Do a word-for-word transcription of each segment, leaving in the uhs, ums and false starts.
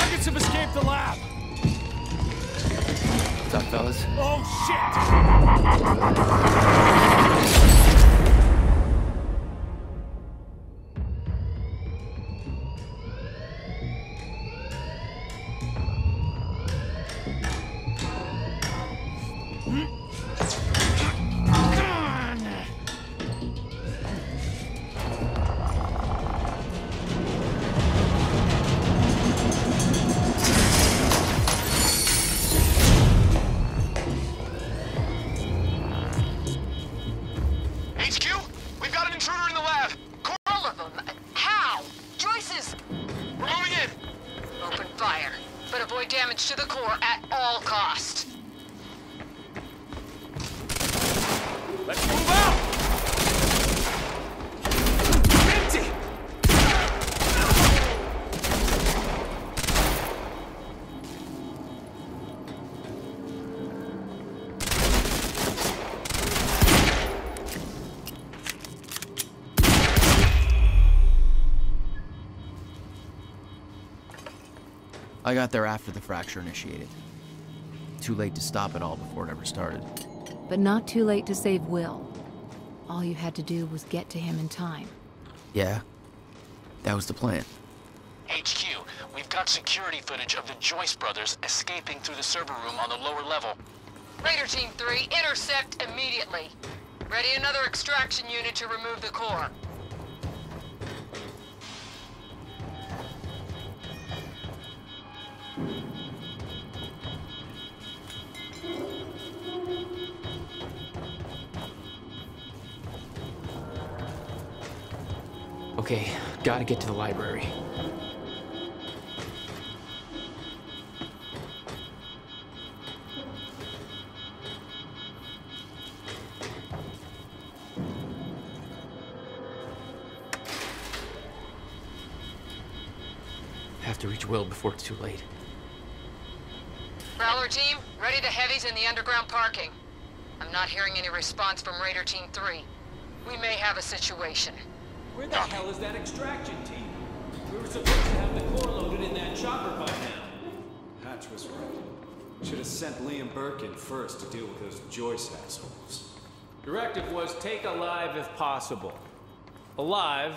Targets have escaped the lab! What's up, fellas? Oh, shit! Damage to the core at all cost. Let's move out! Empty! I got there after the fracture initiated. Too late to stop it all before it ever started. But not too late to save Will. All you had to do was get to him in time. Yeah, that was the plan. H Q, we've got security footage of the Joyce brothers escaping through the server room on the lower level. Raider Team three, intercept immediately. Ready another extraction unit to remove the core. Okay, gotta get to the library. Have to reach Will before it's too late. Prowler Team, ready the heavies in the underground parking. I'm not hearing any response from Raider Team three. We may have a situation. Where the hell is that extraction team? We were supposed to have the core loaded in that chopper by now. Hatch was right. Should have sent Liam Burke in first to deal with those Joyce assholes. Directive was take alive if possible. Alive?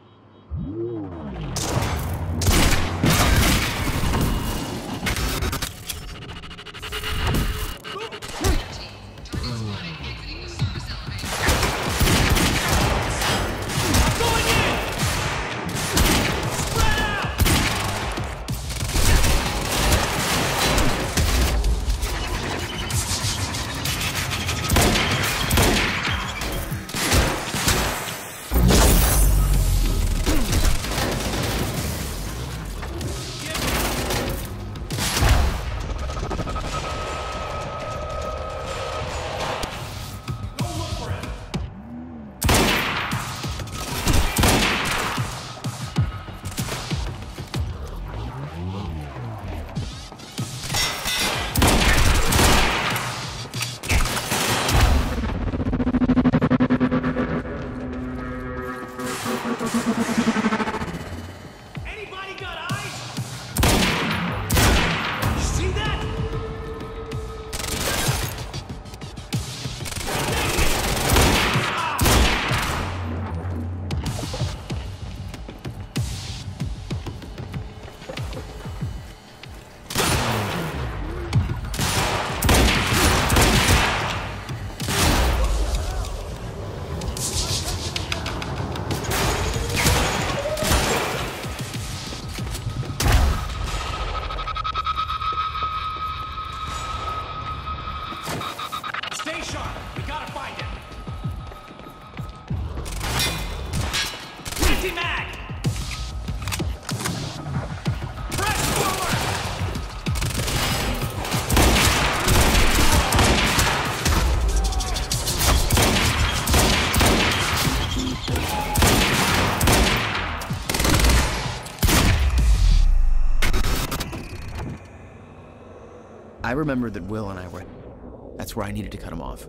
I remember that Will and I were... That's where I needed to cut him off.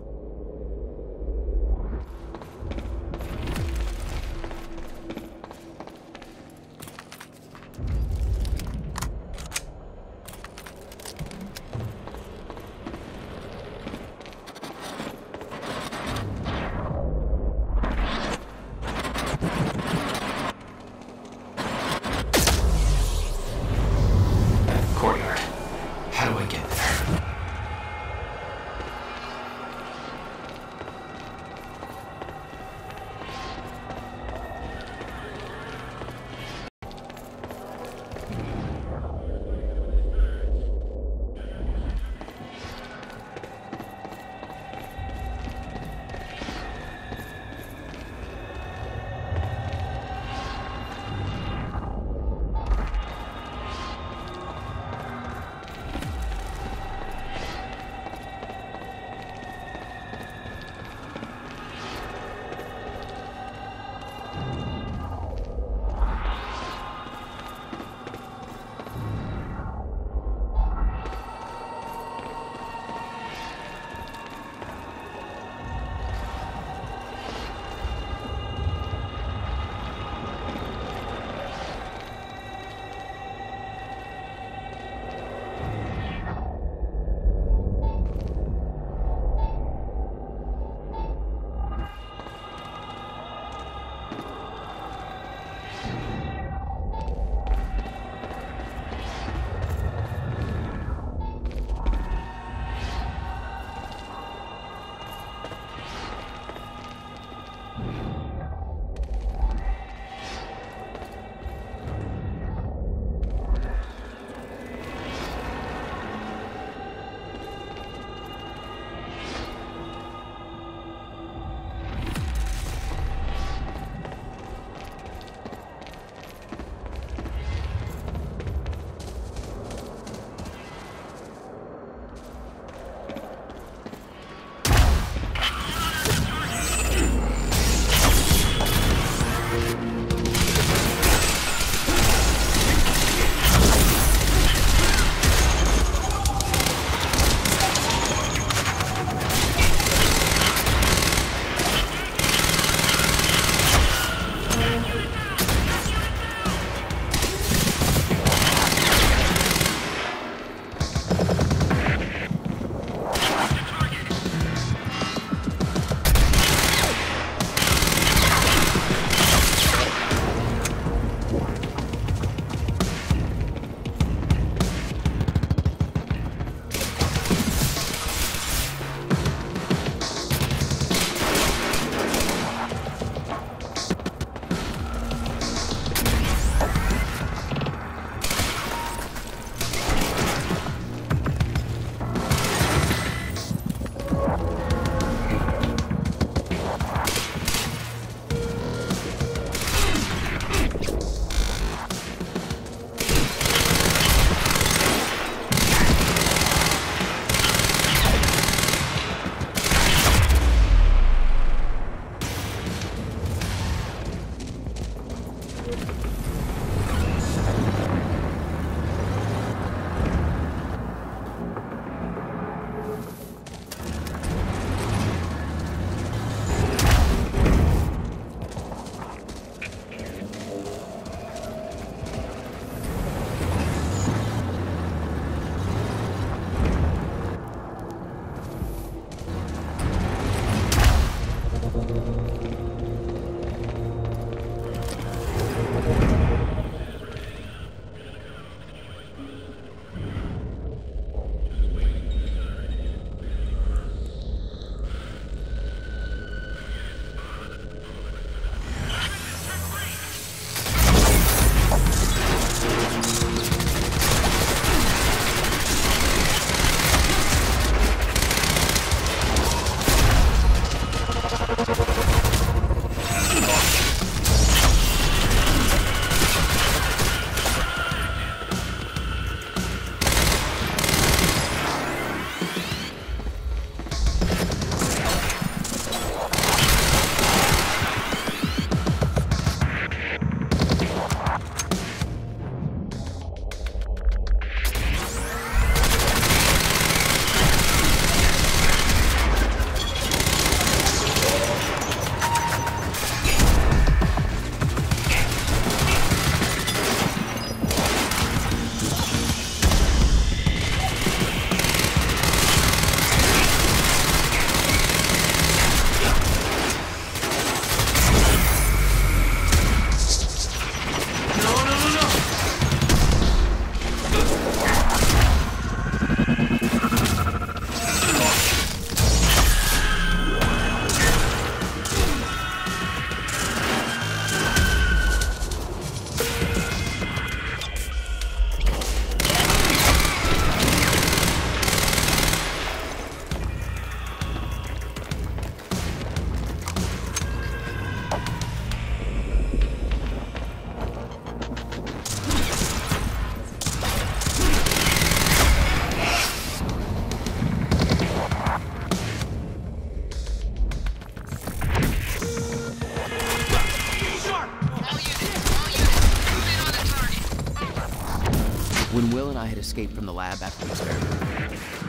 When Will and I had escaped from the lab after the experiment,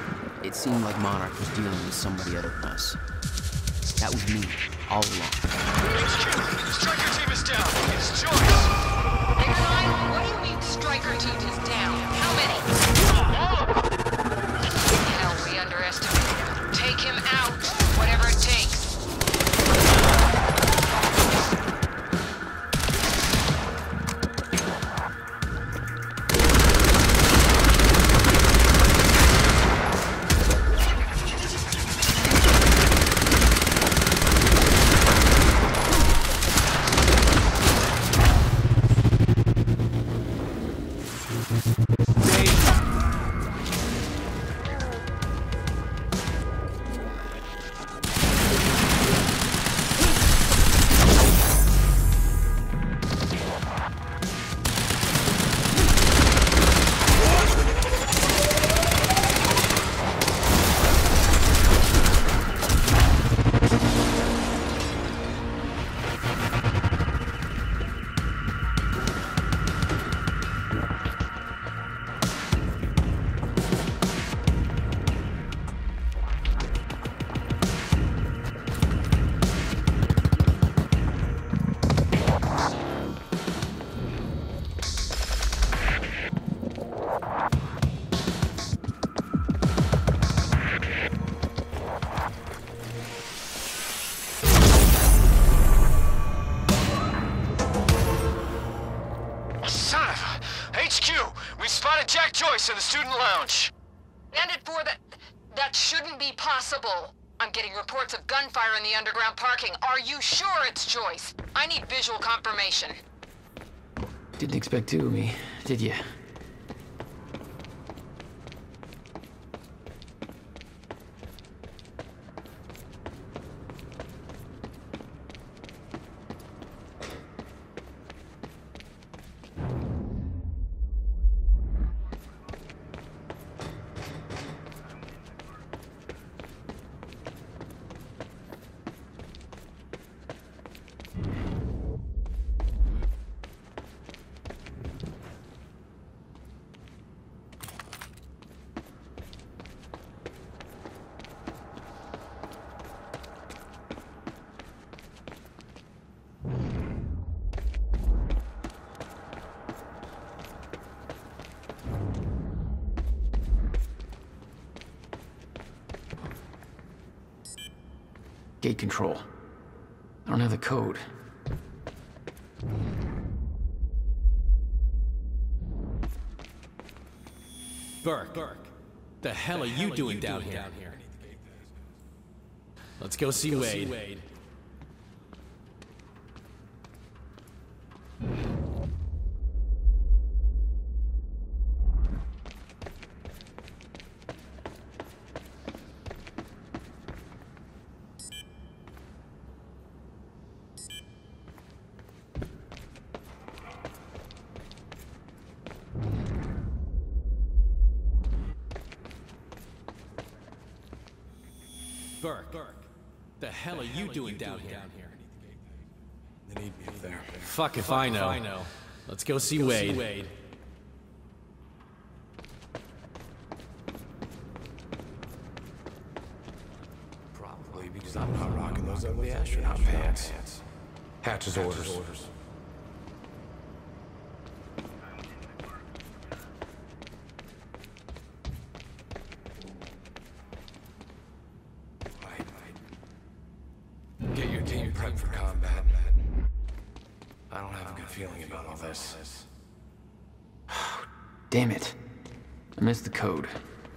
it seemed like Monarch was dealing with somebody other than us. That was me, all along. H Q, Striker team is down. It's Joyce. Big Eye, what do you mean Striker team is down? How many? All of them. Hell, we underestimated him. Take him out, whatever it takes. Joyce in the student lounge. And it for that... That shouldn't be possible. I'm getting reports of gunfire in the underground parking. Are you sure it's Joyce? I need visual confirmation. Didn't expect two of me, did you? Gate control. I don't have the code. Burke. Burke. The hell are you doing down here? Let's go see Wade. Burke. Burke. The hell are you doing down here? They need me up there. Fuck if I know. Let's go see Wade. Probably because I'm not rocking those ugly astronaut pants. Hatch's orders. Get your team prepped for combat. I don't have a good feeling about all this. Damn it. I missed the code.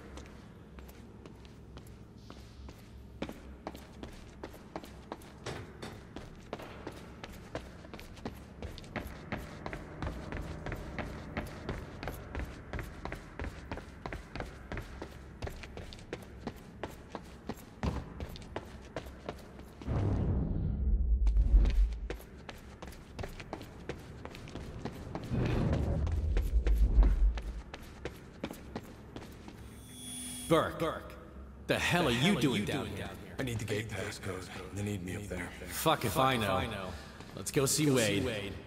Burke. Burke. The hell are you doing down here? I need the gate pass code. They need me up there. Fuck if I know. Let's go see Wade.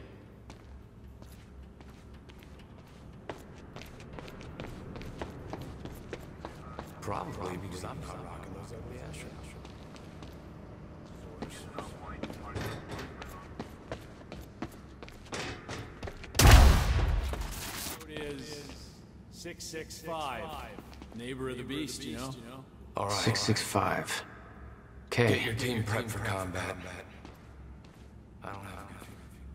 Probably because I'm not rocking those ugly astronauts. Code is six six five. Neighbor of the beast, you know? All right. six six five. Okay. Get your team prepped for combat. I don't have a good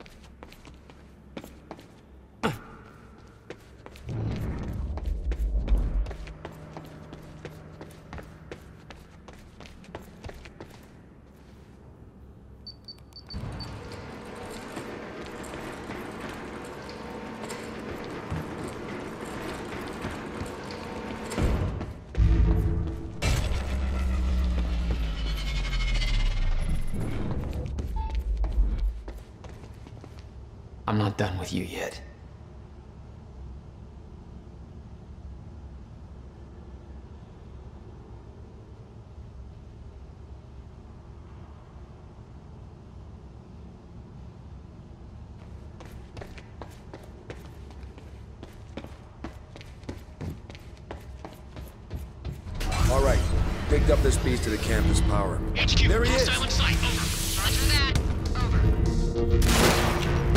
I'm not done with you yet. All right, picked up this piece to the campus power. H Q, There he is. hostile in sight. Over. Roger that. Over.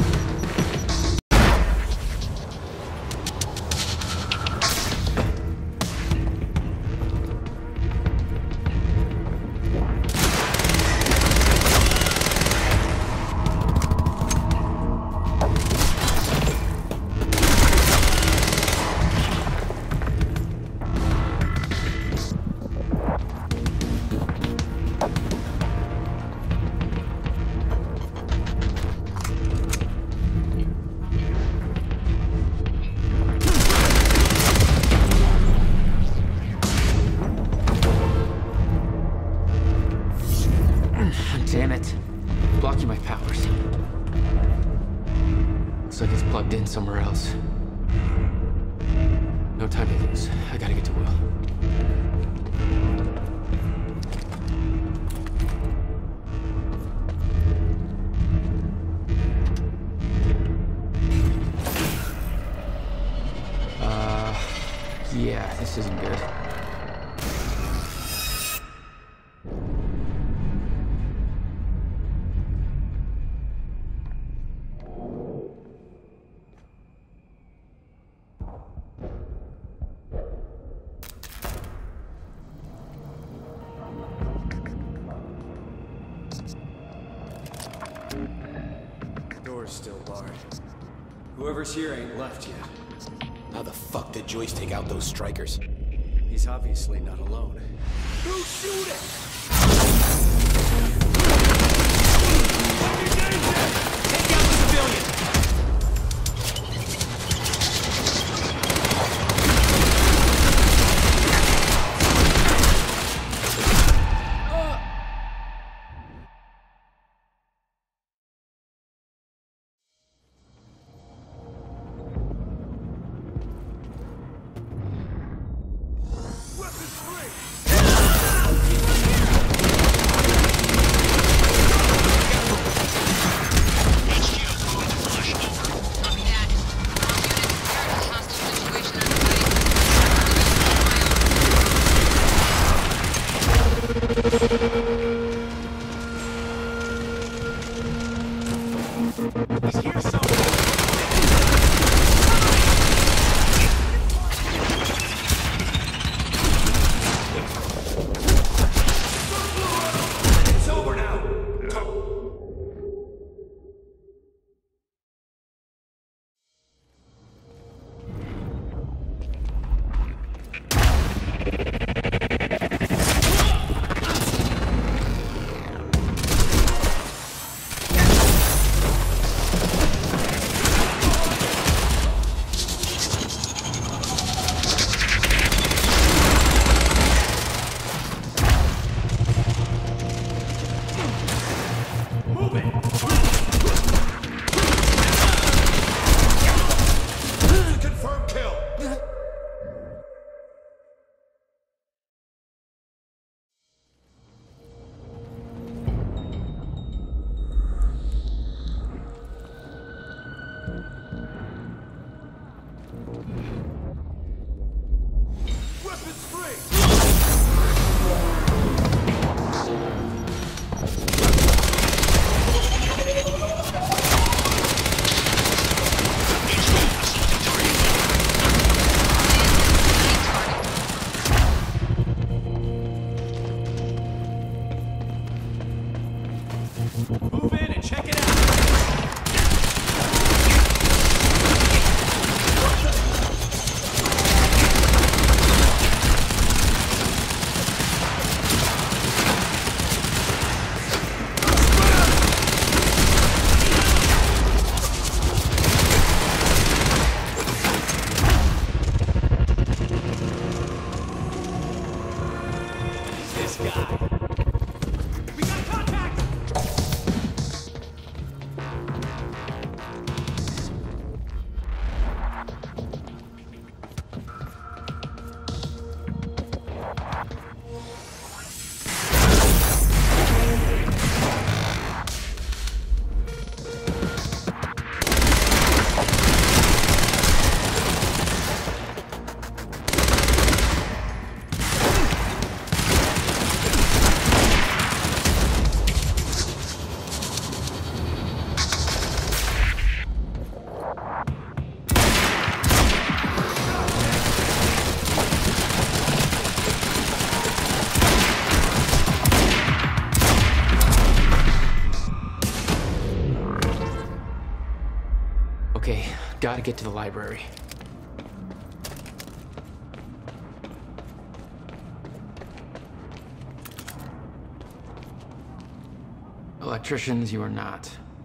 Damn it. Blocking my powers. Looks like it's plugged in somewhere else. No time to lose. I gotta get to Will. Uh, yeah, this isn't good. Door's still barred. Whoever's here ain't left yet. How the fuck did Joyce take out those strikers? He's obviously not alone. Who's shooting? Take out the civilian! Move in and check it out! This guy. We got contact! Okay, gotta get to the library. Electricians, you are not.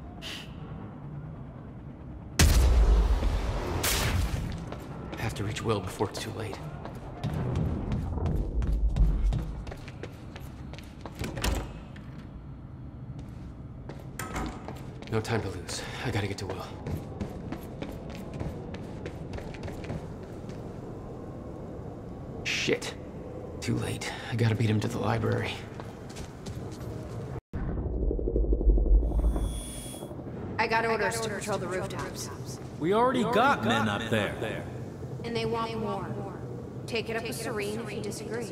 Have to reach Will before it's too late. No time to lose. I gotta get to Will. Shit. Too late. I gotta beat him to the library. I got orders to patrol the rooftops. We already got men up there. And they want more. Take it up with Serene if you disagree.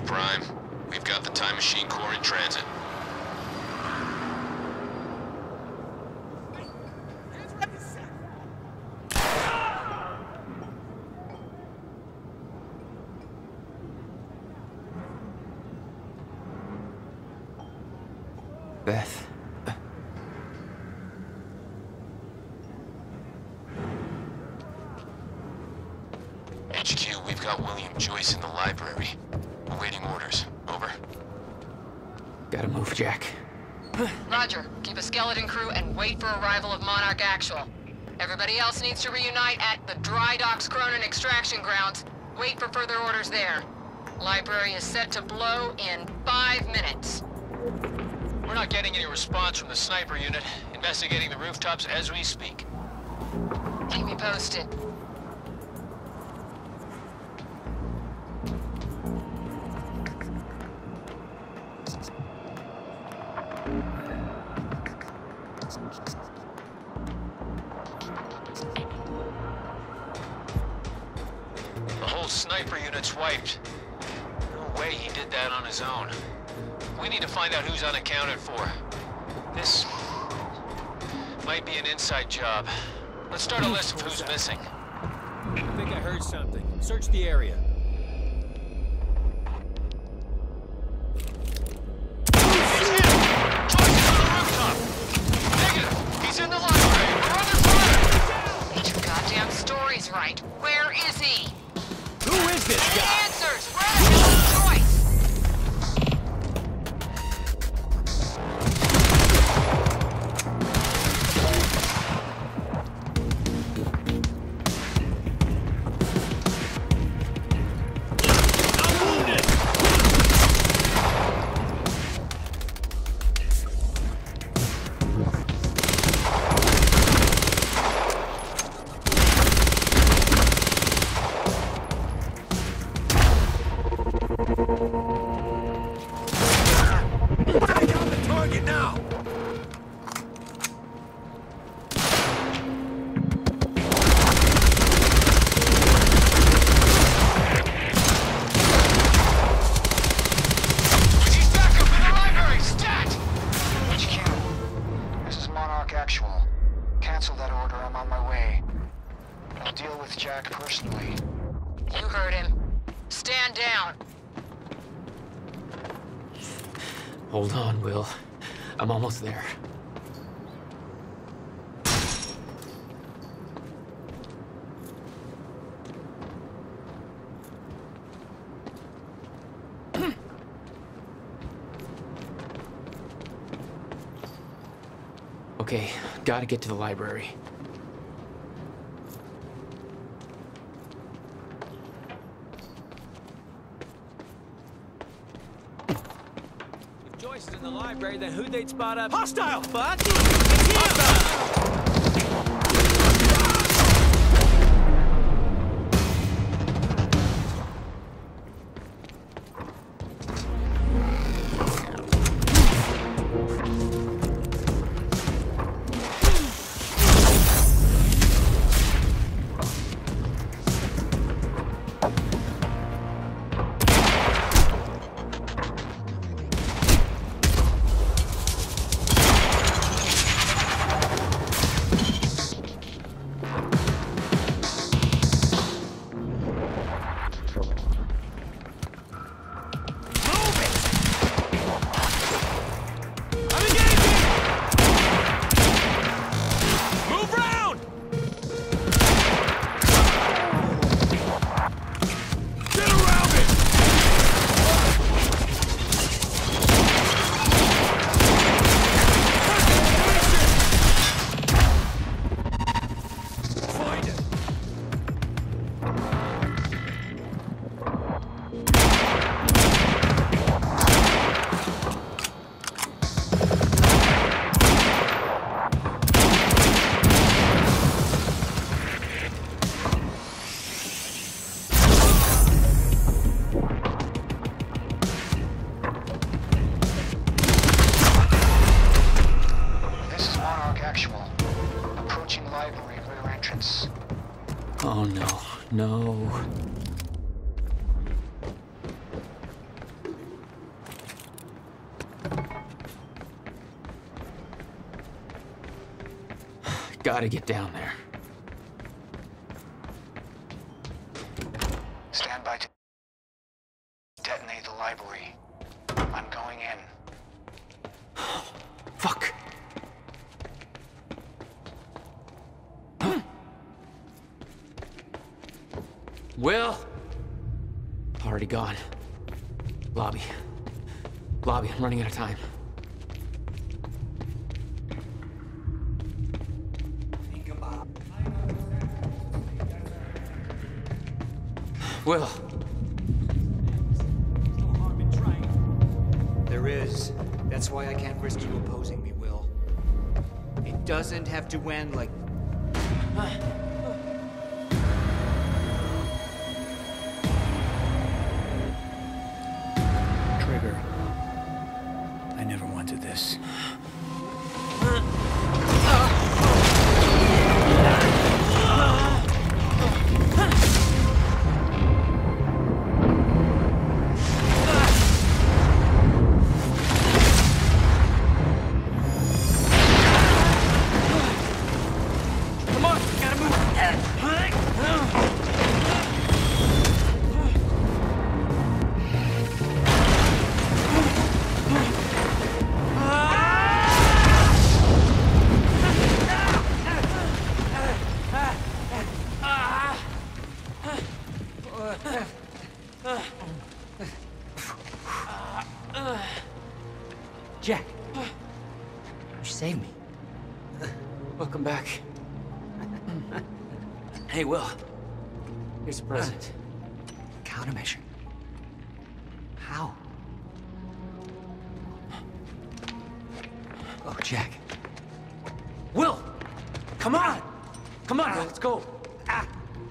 Prime. We've got the Time Machine Corps in transit. Beth. H Q, we've got William Joyce in the library. Awaiting orders. Over. Gotta move, Jack. Roger. Keep a skeleton crew and wait for arrival of Monarch Actual. Everybody else needs to reunite at the Dry Docks Cronin extraction grounds. Wait for further orders there. Library is set to blow in five minutes. We're not getting any response from the sniper unit. Investigating the rooftops as we speak. Keep me posted. The whole sniper unit's wiped. No way he did that on his own. We need to find out who's unaccounted for. This might be an inside job. Let's start a list of who's missing. I think I heard something. Search the area. It's him! Joyce is on the rooftop! Negative! He's in the library! We're under fire! Get your goddamn stories right. Where is he? Who is this Any guy? answers? Where the hell is Joyce? Hold on, Will. I'm almost there. Okay, gotta get to the library. Joyce is in the library, then who'd they spot up? Hostile, bud! Hostile! Oh no, no. Gotta get down there. Stand by to detonate the library. I'm going in. Fuck. Will? Already gone. Lobby. Lobby, I'm running out of time. Will. There is. That's why I can't risk you opposing me, Will. It doesn't have to end like... Trigger. I never wanted this. Jack. You saved me. Welcome back. Hey, Will. Here's a present. Countermeasure. How? Oh, Jack. Will! Come on! Come on, Will, let's go. Ah.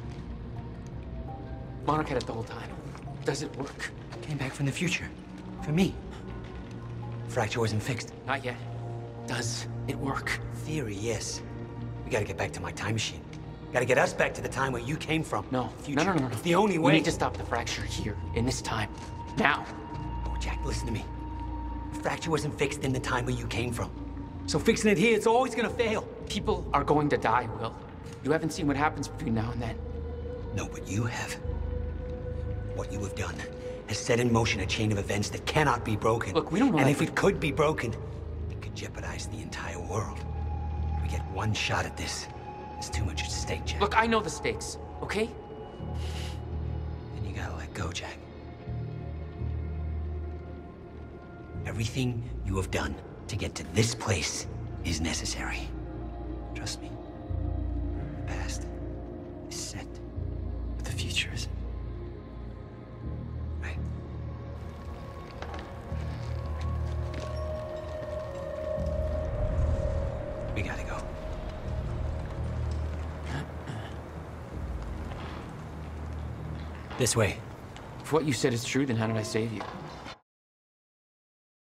Monarch had it the whole time. Does it work? Came back from the future. For me. Fracture wasn't fixed. Not yet. Does it work? Theory, yes. We gotta get back to my time machine. Gotta get us back to the time where you came from. No, future. no, no, no, no. It's the only way. We need to stop the fracture here, in this time. Now. Oh, Jack, listen to me. The fracture wasn't fixed in the time where you came from. So fixing it here, it's always gonna fail. People are going to die, Will. You haven't seen what happens between now and then. No, but you have. What you have done has set in motion a chain of events that cannot be broken. Look, we don't know And that if it could be broken, it could jeopardize the entire world. We get one shot at this. There's too much at stake, Jack. Look, I know the stakes, okay? Then you gotta let go, Jack. Everything you have done to get to this place is necessary. Trust me. The past is set, but the future isn't. Right? We gotta go. This way. If what you said is true, then how did I save you?